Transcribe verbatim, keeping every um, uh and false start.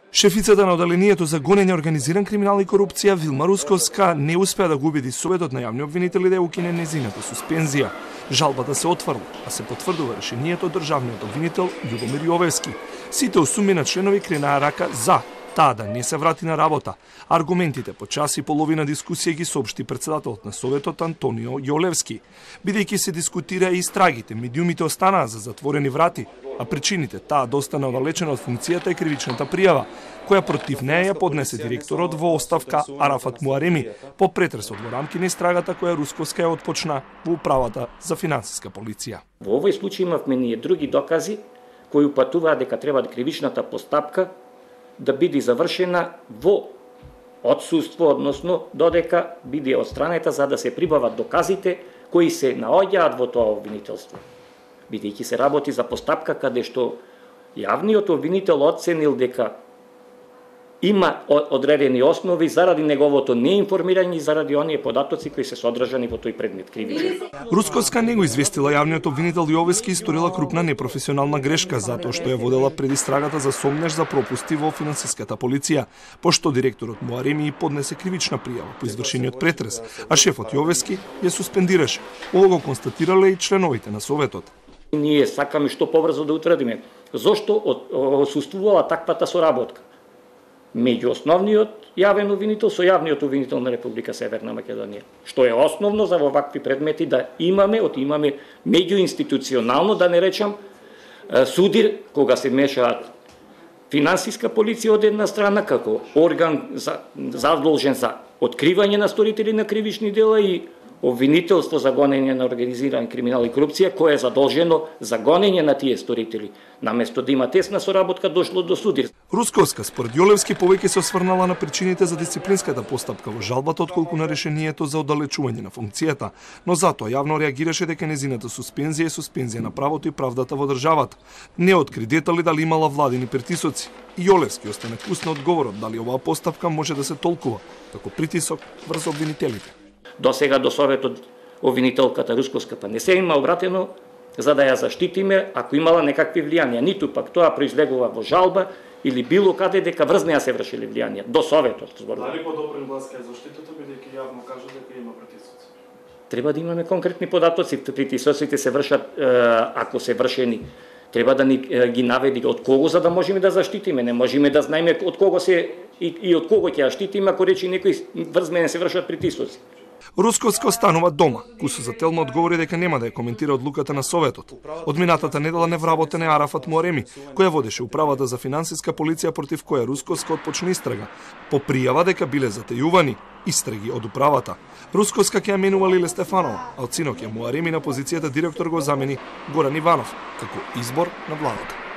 Шефицата на оделението за гонење организиран криминал и корупција Вилма Русковска не успеа да го убеди Советот на јавни обвинители да ја укине незината суспензија. Жалбата се отфрли, а се потврдува решението од државниот обвинител Љубомир Јовевски. Сите осуми на членови кренаа рака за таа да не се врати на работа. Аргументите по час и половина дискусија ги соопшти председателот на Советот Антонио Јолевски. Бидејќи се дискутира и истрагите, медиумите останаа за затворени врати, а причините таа да остане оддалечена од функцијата е кривичната пријава, која против неја ја поднесе директорот во оставка Арафат Муареми по претресот во рамки на истрагата која Русковска ја отпочна во управата за финансиска полиција. Во овој случај имавме ние други докази кои упатуваат дека треба кривичната постапка да биде завршена во отсуство, односно додека биде отстранета за да се прибават доказите кои се наоѓаат во тоа обвинителство. Бидејќи се работи за постапка каде што јавниот обвинител оценил дека има одредени основи заради неговото неинформирање и заради оние податоци кои се содржани во тој предмет кривичен. Русковска не го известила јавниот обвинител Јовевски и сторила крупна непрофесионална грешка затоа што ја водела предистрагата за сомнеж за пропусти во финансиската полиција, пошто директорот Муареми поднесе кривична пријава по извршениот претрес, а шефот Јовевски ја суспендираше. Ово го констатирале и членовите на Советот. Ние сакаме што побрзо да утврдиме зошто отсуствувала таквата соработка меѓу основниот јавен обвинител со јавниот обвинител на Република Северна Македонија, што е основно за вакви предмети да имаме, од имаме меѓуинституционално, да не речам, судир кога се мешаат финансиска полиција од една страна како орган за, задолжен за откривање на сторители на кривични дела и обвинителство за гонење на организиран криминал и корупција, кое е задолжено за гонење на тие сторители. Наместо да има тесна соработка, дошло до судир. Русковска, според Јолевски, повеќе се осврнала на причините за дисциплинската постапка во жалбата, отколку на решението за оддалечување на функцијата, но затоа јавно реагираше дека незината суспензија е суспензија на правото и правдата во државата. Не откри детали дали имала владини притисоци. И Јолевски остане пуст на одговорот дали оваа постапка може да се толкува како притисок врз обвинителите. До сега до Советот обвинителката Русковска па не се има обратено за да ја заштитиме ако имала некакви влијанија, ниту пак тоа произлегува во жалба или било каде дека врз неа се вршили влијанија до Советот. Дали подобрен глас кај заштитата бидејќи јавно кажа дека има притисоци? Треба да имаме конкретни податоци, притисоците се вршат ако се вршени. Треба да ни ги наведи од кого за да можеме да заштитиме, не можеме да знаеме од кого се и, и од кого ќе ја штитиме ако речи некој врз мене се вршат притисоци. Русковска останува дома. Кусо Зателма одговори дека нема да ја коментира одлуката на Советот. Од минатата недела невработен е Арафат Муареми, која водеше управата за финансиска полиција против која Русковска отпочна истрага, по пријава дека биле затајувани истраги од управата. Русковска ќе ја менува Лиле Стефанова, а од синок ја Муареми на позицијата директор го замени Горан Иванов, како избор на владата.